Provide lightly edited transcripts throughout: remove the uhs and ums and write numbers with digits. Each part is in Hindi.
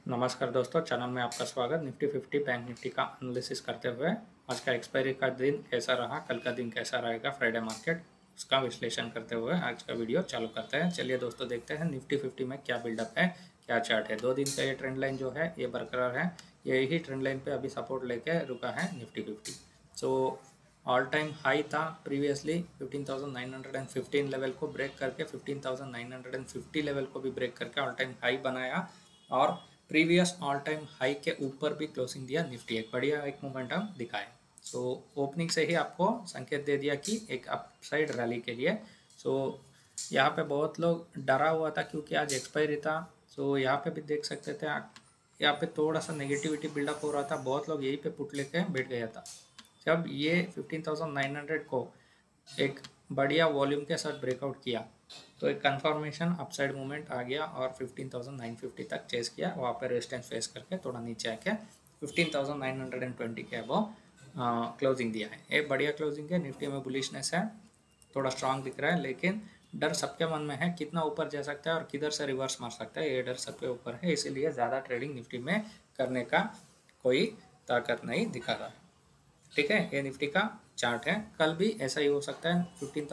नमस्कार दोस्तों, चैनल में आपका स्वागत। निफ्टी 50 बैंक निफ्टी का एनालिसिस करते हुए आज का एक्सपायरी का दिन कैसा रहा, कल का दिन कैसा रहेगा, फ्राइडे मार्केट, उसका विश्लेषण करते हुए आज का वीडियो चालू करते हैं। चलिए दोस्तों, देखते हैं निफ्टी 50 में क्या बिल्डअप है, क्या चार्ट है। 2 दिन का ये ट्रेंड लाइन जो है ये बरकरार है। यही ट्रेंड लाइन पे अभी सपोर्ट लेके रुका है Nifty 50। So all time high था प्रीवियसली 15,915 लेवल को ब्रेक करके 15,950 लेवल को भी ब्रेक करके ऑल टाइम हाई बनाया और प्रीवियस ऑल टाइम हाई के ऊपर भी क्लोजिंग दिया। निफ्टी एक बढ़िया एक मोमेंटम दिखाए। सो ओपनिंग से ही आपको संकेत दे दिया कि एक अपसाइड रैली के लिए। सो यहाँ पे बहुत लोग डरा हुआ था क्योंकि आज एक्सपायरी था। सो यहाँ पे भी देख सकते थे, यहाँ पे थोड़ा सा नेगेटिविटी बिल्डअप हो रहा था, बहुत लोग यहीं पे पुट लेके बैठ गया था। जब ये 15,900 को एक बढ़िया वॉल्यूम के साथ ब्रेकआउट किया तो एक कंफर्मेशन अपसाइड मूवमेंट आ गया और 15,950 तक चेस किया। वहाँ पे रेजिस्टेंस फेस करके थोड़ा नीचे आके 15,920 के अबव क्लोजिंग दिया है। एक बढ़िया क्लोजिंग है। निफ्टी में बुलिशनेस है, थोड़ा स्ट्रांग दिख रहा है, लेकिन डर सबके मन में है कितना ऊपर जा सकता है और किधर से रिवर्स मार सकता है, ये डर सबके ऊपर है। इसीलिए ज़्यादा ट्रेडिंग निफ्टी में करने का कोई ताकत नहीं दिखा रहा है। ठीक है, ये निफ्टी का चार्ट है। कल भी ऐसा ही हो सकता है।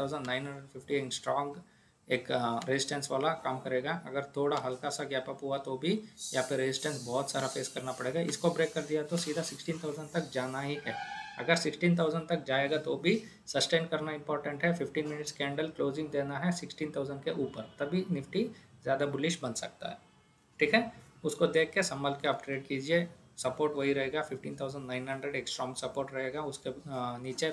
15,950 स्ट्रॉन्ग एक रेजिस्टेंस वाला काम करेगा। अगर थोड़ा हल्का सा गैप अप हुआ तो भी यहाँ पे रेजिस्टेंस बहुत सारा फेस करना पड़ेगा। इसको ब्रेक कर दिया तो सीधा 16,000 तक जाना ही है। अगर 16,000 तक जाएगा तो भी सस्टेन करना इंपॉर्टेंट है। 15 मिनट्स कैंडल क्लोजिंग देना है 16,000 के ऊपर, तभी निफ्टी ज़्यादा बुलिश बन सकता है। ठीक है, उसको देख के संभल के आप ट्रेड कीजिए। सपोर्ट वही रहेगा 15,900 एक स्ट्रॉन्ग सपोर्ट रहेगा। उसके नीचे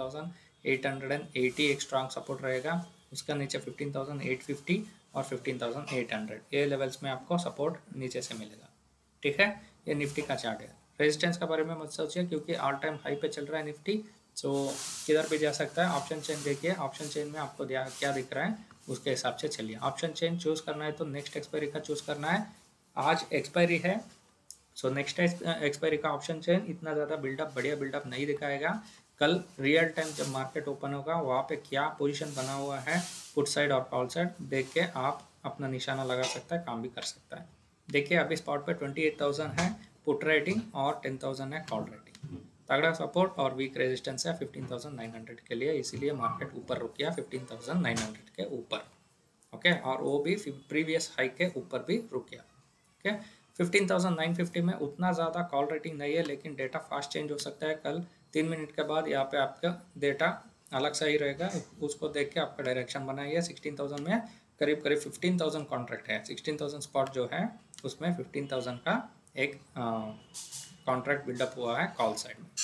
15,880 एक स्ट्रॉन्ग सपोर्ट रहेगा। उसका नीचे 15,850 और 15,800 ये लेवल्स में आपको सपोर्ट नीचे से मिलेगा। ठीक है, ये निफ्टी का चार्ट है। रेजिस्टेंस के बारे में मत सोचिए क्योंकि ऑल टाइम हाई पे चल रहा है निफ्टी। सो किधर भी जा सकता है। ऑप्शन चेन देखिए, ऑप्शन चेन में आपको क्या दिख रहा है उसके हिसाब से चलिए। ऑप्शन चेन चूज करना है तो नेक्स्ट एक्सपायरी का चूज करना है। आज एक्सपायरी है, सो नेक्स्ट एक्सपायरी का ऑप्शन चेन इतना ज़्यादा बिल्डअप, बढ़िया बिल्डअप नहीं दिखाएगा। कल रियल टाइम जब मार्केट ओपन होगा वहाँ पे क्या पोजीशन बना हुआ है पुट साइड और कॉल साइड देख के आप अपना निशाना लगा सकता है, काम भी कर सकता है। देखिए अभी स्पॉट पे 28,000 है पुट रेटिंग और 10,000 है कॉल रेटिंग। तगड़ा सपोर्ट और वीक रेजिस्टेंस है 15,900 के लिए, इसीलिए मार्केट ऊपर रुक गया 15,900 के ऊपर। ओके, और वो भी प्रीवियस हाई के ऊपर भी रुक गया। ओके, 15,950 में उतना ज़्यादा कॉल रेटिंग नहीं है, लेकिन डेटा फास्ट चेंज हो सकता है। कल 3 मिनट के बाद यहाँ पे आपका डेटा अलग सा ही रहेगा, उसको देख के आपका डायरेक्शन बनाइए। 16,000 में करीब करीब 15,000 कॉन्ट्रैक्ट है। 16,000 स्पॉट जो है उसमें 15,000 का एक कॉन्ट्रैक्ट बिल्डअप हुआ है कॉल साइड में।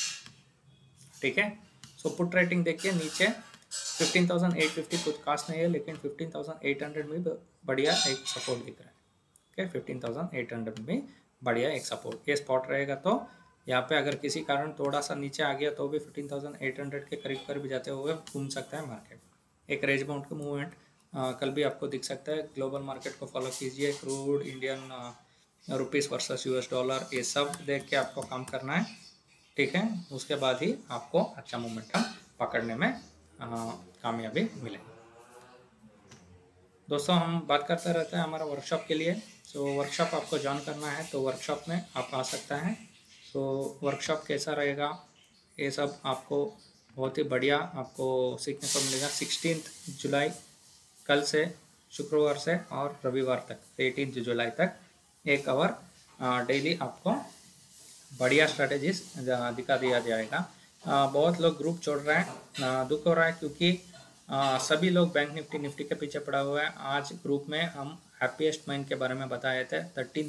ठीक है, सो पुट रेटिंग देखिए नीचे 15,850 कुछ खास नहीं है, लेकिन 15,800 में बढ़िया एक सपोर्ट दिख रहा है। ओके, 15,800 में बढ़िया एक सपोर्ट ये स्पॉट रहेगा। तो यहाँ पे अगर किसी कारण थोड़ा सा नीचे आ गया तो भी 15,800 के करीब करीब जाते हुए घूम सकता है मार्केट। एक रेंज बाउंड का मूवमेंट कल भी आपको दिख सकता है। ग्लोबल मार्केट को फॉलो कीजिए, crude, Indian rupees versus US dollar, ये सब देख के आपको काम करना है। ठीक है, उसके बाद ही आपको अच्छा मोमेंटम पकड़ने में कामयाबी मिलेगी। दोस्तों, हम बात करते रहते हैं हमारा वर्कशॉप के लिए। सो वर्कशॉप आपको ज्वाइन करना है तो वर्कशॉप में आप आ सकता है। तो वर्कशॉप कैसा रहेगा ये सब आपको बहुत ही बढ़िया आपको सीखने को मिलेगा। 16 जुलाई कल से, शुक्रवार से और रविवार तक 18 जुलाई तक 1 आवर डेली आपको बढ़िया स्ट्रैटेजीज दिखा दिया जाएगा। बहुत लोग ग्रुप छोड़ रहे हैं, दुख हो रहा है क्योंकि सभी लोग बैंक निफ्टी के पीछे पड़ा हुआ है। आज ग्रुप में हम हैप्पीएस्ट माइंड के बारे में बताए थे।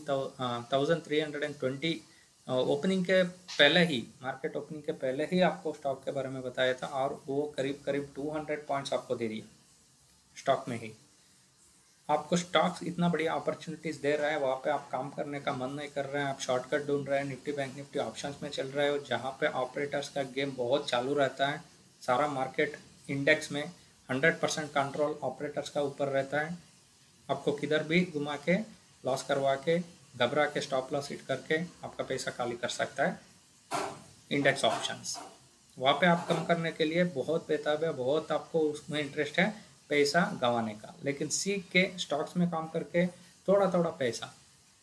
13,320 ओपनिंग के पहले ही, मार्केट ओपनिंग के पहले ही आपको स्टॉक के बारे में बताया था और वो करीब करीब 200 पॉइंट्स आपको दे दिया स्टॉक में ही। आपको स्टॉक्स इतना बढ़िया अपॉर्चुनिटीज़ दे रहा है, वहाँ पे आप काम करने का मन नहीं कर रहे हैं, आप शॉर्टकट ढूंढ रहे हैं। निफ्टी बैंक निफ्टी ऑप्शंस में चल रहा है जहाँ पे ऑपरेटर्स का गेम बहुत चालू रहता है। सारा मार्केट इंडेक्स में 100% कंट्रोल ऑपरेटर्स का ऊपर रहता है। आपको किधर भी घुमा के, लॉस करवा के, घबरा के, स्टॉप लॉस हिट करके आपका पैसा खाली कर सकता है इंडेक्स ऑप्शंस। वहाँ पे आप कम करने के लिए बहुत बेताब है, बहुत आपको उसमें इंटरेस्ट है पैसा गंवाने का, लेकिन सीख के स्टॉक्स में काम करके थोड़ा थोड़ा पैसा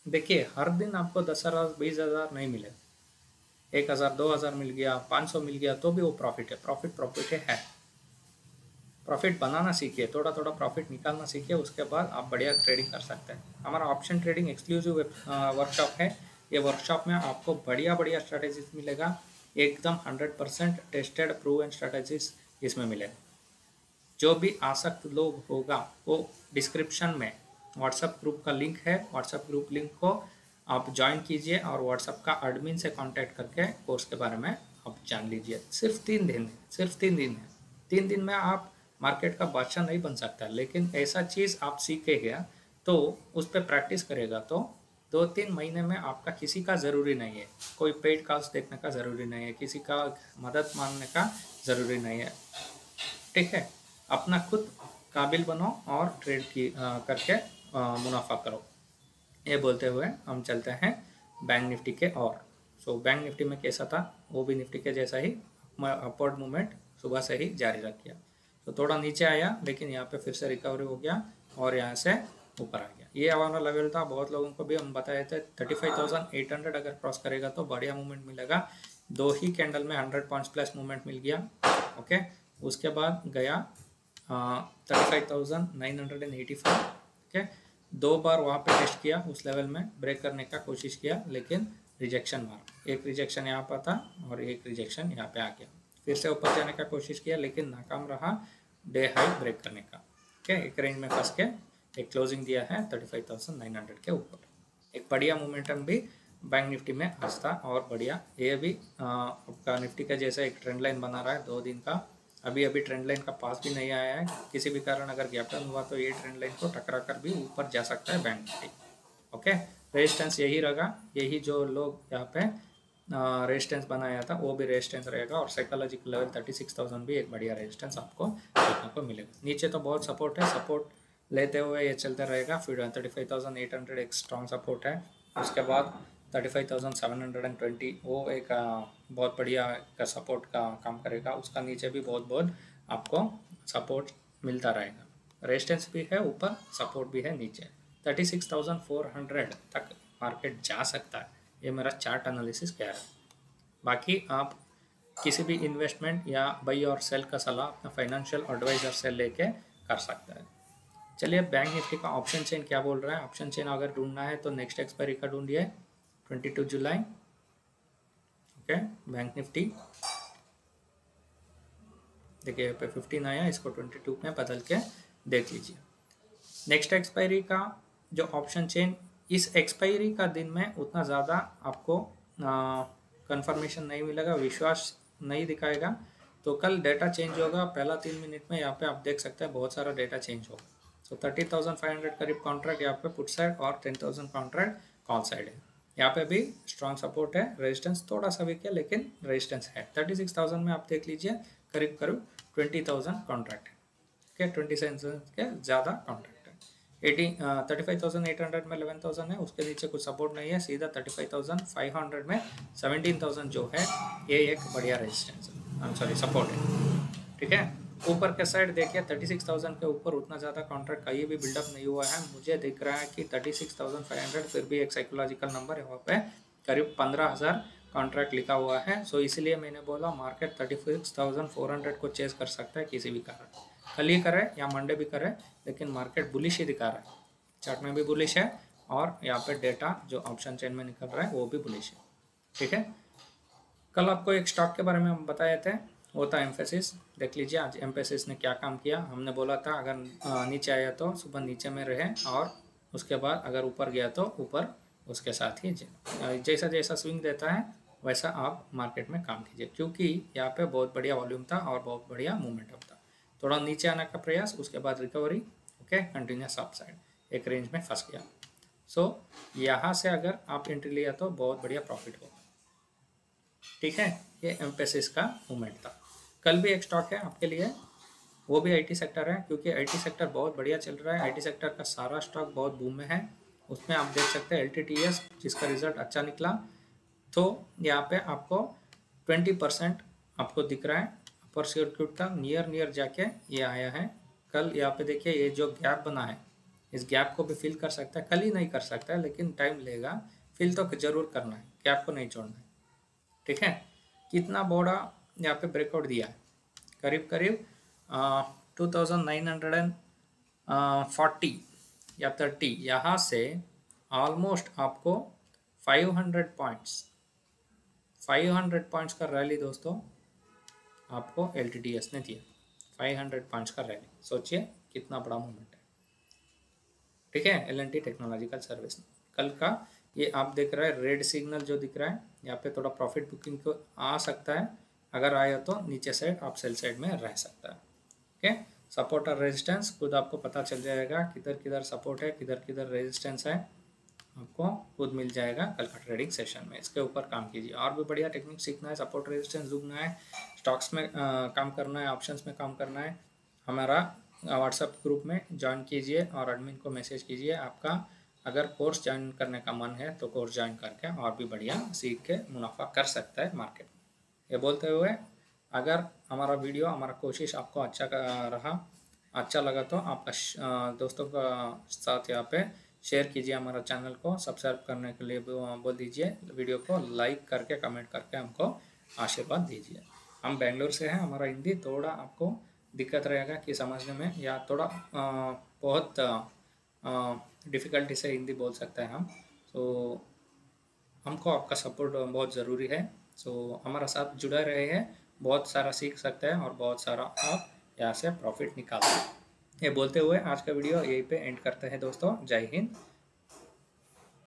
देखिए हर दिन आपको 10,000 20,000 नहीं मिले, 1,000 2,000 मिल गया, 500 मिल गया तो भी वो प्रॉफिट है। प्रॉफिट है। प्रॉफिट बनाना सीखिए, थोड़ा थोड़ा प्रॉफिट निकालना सीखिए, उसके बाद आप बढ़िया ट्रेडिंग कर सकते हैं। हमारा ऑप्शन ट्रेडिंग एक्सक्लूसिव वर्कशॉप है। ये वर्कशॉप में आपको बढ़िया बढ़िया स्ट्रेटेजीज मिलेगा, एकदम 100% टेस्टेड प्रूवन स्ट्रेटेजीज इसमें मिलेगा। जो भी आसक्त लोग होगा वो डिस्क्रिप्शन में व्हाट्सएप ग्रुप का लिंक है, व्हाट्सएप ग्रुप लिंक को आप ज्वाइन कीजिए और व्हाट्सएप का एडमिन से कांटेक्ट करके कोर्स के बारे में आप जान लीजिए। सिर्फ 3 दिन है, सिर्फ 3 दिन है। 3 दिन में आप मार्केट का बादशाह नहीं बन सकता, लेकिन ऐसा चीज़ आप सीखेगा तो उस पर प्रैक्टिस करेगा तो 2-3 महीने में आपका किसी का ज़रूरी नहीं है, कोई पेड कॉल्स देखने का ज़रूरी नहीं है, किसी का मदद मांगने का ज़रूरी नहीं है। ठीक है, अपना खुद काबिल बनो और ट्रेड की करके मुनाफा करो। ये बोलते हुए हम चलते हैं बैंक निफ्टी के और। सो बैंक निफ्टी में कैसा था, वो भी निफ्टी के जैसा ही अपवर्ड मूवमेंट सुबह से ही जारी रखा। तो थोड़ा नीचे आया लेकिन यहाँ पे फिर से रिकवरी हो गया और यहाँ से ऊपर आ गया। ये हमारा लेवल था, बहुत लोगों को भी हम बताए थे 35,800 अगर क्रॉस करेगा तो बढ़िया मूवमेंट मिलेगा। 2 ही कैंडल में 100 पॉइंट्स प्लस मूवमेंट मिल गया। ओके, उसके बाद गया 35,985। ओके, 2 बार वहाँ पे टेस्ट किया, उस लेवल में ब्रेक करने का कोशिश किया लेकिन रिजेक्शन मारा। एक रिजेक्शन यहाँ पर था और एक रिजेक्शन यहाँ पे आ गया। फिर से ऊपर जाने का कोशिश किया लेकिन नाकाम रहा डे हाई ब्रेक करने का। ओके, एक रेंज में फंस के एक क्लोजिंग दिया है 35,900 के ऊपर। एक बढ़िया मोमेंटम भी बैंक निफ्टी में आज था और बढ़िया ये भी आपका निफ्टी का जैसा एक ट्रेंड लाइन बना रहा है 2 दिन का। अभी ट्रेंड लाइन का पास भी नहीं आया है, किसी भी कारण अगर गैप डाउन हुआ तो ये ट्रेंड लाइन को टकरा कर भी ऊपर जा सकता है बैंक निफ्टी। ओके, रेजिस्टेंस यही रहेगा, यही जो लोग यहाँ पे रेजिस्टेंस बनाया था वो भी रेजिस्टेंस रहेगा और साइकोलॉजिकल लेवल 36,000 भी एक बढ़िया रेजिस्टेंस आपको देखने को मिलेगा। नीचे तो बहुत सपोर्ट है, सपोर्ट लेते हुए ये चलता रहेगा। फिर 35,800 एक स्ट्रॉन्ग सपोर्ट है, उसके बाद 35,720 वो एक बहुत बढ़िया का सपोर्ट का काम करेगा। उसका नीचे भी बहुत आपको सपोर्ट मिलता रहेगा। रेजिस्टेंस भी है ऊपर, सपोर्ट भी है नीचे। 36,400 तक मार्केट जा सकता है, ये मेरा चार्ट एनालिसिस कह रहा है। बाकी आप किसी भी इन्वेस्टमेंट या बाई और सेल का सलाह अपना फाइनेंशियल एडवाइजर से लेके कर सकता है। चलिए बैंक निफ्टी का ऑप्शन चेन क्या बोल रहा है। ऑप्शन चेन अगर ढूंढना है तो नेक्स्ट एक्सपायरी का ढूंढिए 22 जुलाई। ओके, बैंक निफ्टी देखिए यहाँ पे 15 आया, इसको 22 में बदल के देख लीजिए। नेक्स्ट एक्सपायरी का जो ऑप्शन चेन इस एक्सपायरी का दिन में उतना ज़्यादा आपको कंफर्मेशन नहीं मिलेगा, विश्वास नहीं दिखाएगा। तो कल डेटा चेंज होगा, पहला 3 मिनट में यहाँ पे आप देख सकते हैं बहुत सारा डेटा चेंज होगा। तो 30,500 करीब कॉन्ट्रैक्ट यहाँ पे पुट साइड और 10,000 कॉन्ट्रैक्ट कॉल साइड है। यहाँ पे भी स्ट्रॉन्ग सपोर्ट है, रेजिस्टेंस थोड़ा सा वीक है लेकिन रेजिस्टेंस है। 36,000 में आप देख लीजिए करीब 20,000 कॉन्ट्रैक्ट है। ओके, 20,000 के ज़्यादा कॉन्ट्रैक्ट है। 35,800 में 11,000 है, उसके नीचे कुछ सपोर्ट नहीं है। सीधा 35,500 में 17,000 जो है ये एक बढ़िया रेजिस्टेंस है, सपोर्ट है। ठीक है, ऊपर के साइड देखिए 36,000 के ऊपर उतना ज़्यादा कॉन्ट्रैक्ट कहीं भी बिल्डअप नहीं हुआ है। मुझे दिख रहा है कि 36,500 फिर भी एक साइकोलॉजिकल नंबर है, वहाँ पे करीब 15,000 कॉन्ट्रैक्ट लिखा हुआ है। सो इसलिए मैंने बोला मार्केट 36,400 को चेस कर सकता है किसी भी कारण, कल ही करे या मंडे भी करे, लेकिन मार्केट बुलिश ही दिखा रहा है। चार्ट में भी बुलिश है और यहाँ पे डेटा जो ऑप्शन चेन में निकल रहा है वो भी बुलिश है। ठीक है, कल आपको एक स्टॉक के बारे में हम बताए थे, वो था एम्फेसिस। देख लीजिए आज एम्फेसिस ने क्या काम किया। हमने बोला था अगर नीचे आया तो सुबह नीचे में रहे और उसके बाद अगर ऊपर गया तो ऊपर उसके साथ ही जैसा जैसा स्विंग देता है वैसा आप मार्केट में काम कीजिए, क्योंकि यहाँ पे बहुत बढ़िया वॉल्यूम था और बहुत बढ़िया मूवमेंटम था। थोड़ा नीचे आने का प्रयास, उसके बाद recovery. Okay, continuous up side, एक रेंज में फंस गया। सो यहाँ से अगर आप एंट्री लिया तो बहुत बढ़िया प्रॉफिट होगा। ठीक है, ये एम्फेसिस का मूवमेंट था। कल भी एक स्टॉक है आपके लिए, वो भी आईटी सेक्टर है, क्योंकि आईटी सेक्टर बहुत बढ़िया चल रहा है। आईटी सेक्टर का सारा स्टॉक बहुत बूम में है। उसमें आप देख सकते हैं LTTS जिसका रिजल्ट अच्छा निकला, तो यहाँ पे आपको 20% आपको दिख रहा है। अपर सर्किट का नियर जाके ये आया है। कल यहाँ पे देखिए ये जो गैप बना है इस गैप को भी फिल कर सकता है, कल ही नहीं कर सकता है लेकिन टाइम लेगा, फिल तो ज़रूर करना है, गैप को नहीं छोड़ना है। ठीक है, कितना बड़ा यहाँ पे ब्रेकआउट दिया है, करीब करीब 2940 या 30, यहाँ से ऑलमोस्ट आपको 500 पॉइंट्स का रैली दोस्तों आपको LTTS ने दिया। 500 पॉइंट्स का रैली, सोचिए कितना बड़ा मूवमेंट है। ठीक है, L&T टेक्नोलॉजिकल सर्विस कल का ये आप देख रहे हैं रेड सिग्नल जो दिख रहा है, यहाँ पे थोड़ा प्रॉफिट बुकिंग को आ सकता है, अगर आया तो नीचे साइड आप सेल साइड में रह सकता है। ओके, सपोर्ट और रेजिस्टेंस खुद आपको पता चल जाएगा, किधर किधर सपोर्ट है, किधर किधर रेजिस्टेंस है, आपको खुद मिल जाएगा कल का ट्रेडिंग सेशन में। इसके ऊपर काम कीजिए, और भी बढ़िया टेक्निक सीखना है, सपोर्ट रेजिस्टेंस ढूंढना है, स्टॉक्स में काम करना है, ऑप्शंस में काम करना है, हमारा व्हाट्सएप ग्रुप में ज्वाइन कीजिए और एडमिन को मैसेज कीजिए। आपका अगर कोर्स ज्वाइन करने का मन है तो कोर्स ज्वाइन करके और भी बढ़िया सीख के मुनाफा कर सकता है मार्केट। ये बोलते हुए, अगर हमारा वीडियो, हमारा कोशिश आपको अच्छा लगा तो आपका दोस्तों का साथ यहाँ पे शेयर कीजिए, हमारा चैनल को सब्सक्राइब करने के लिए बोल दीजिए, वीडियो को लाइक करके कमेंट करके हमको आशीर्वाद दीजिए। हम बेंगलोर से हैं, हमारा हिंदी थोड़ा आपको दिक्कत रहेगा कि समझने में, या थोड़ा बहुत डिफ़िकल्टी से हिंदी बोल सकते हैं हम, तो हमको आपका सपोर्ट बहुत ज़रूरी है। सो हमारा साथ जुड़ा रहे हैं, बहुत सारा सीख सकते हैं और बहुत सारा आप यहाँ से प्रॉफिट निकाल सकते हैं। ये बोलते हुए आज का वीडियो यहीं पे एंड करते हैं दोस्तों। जय हिंद,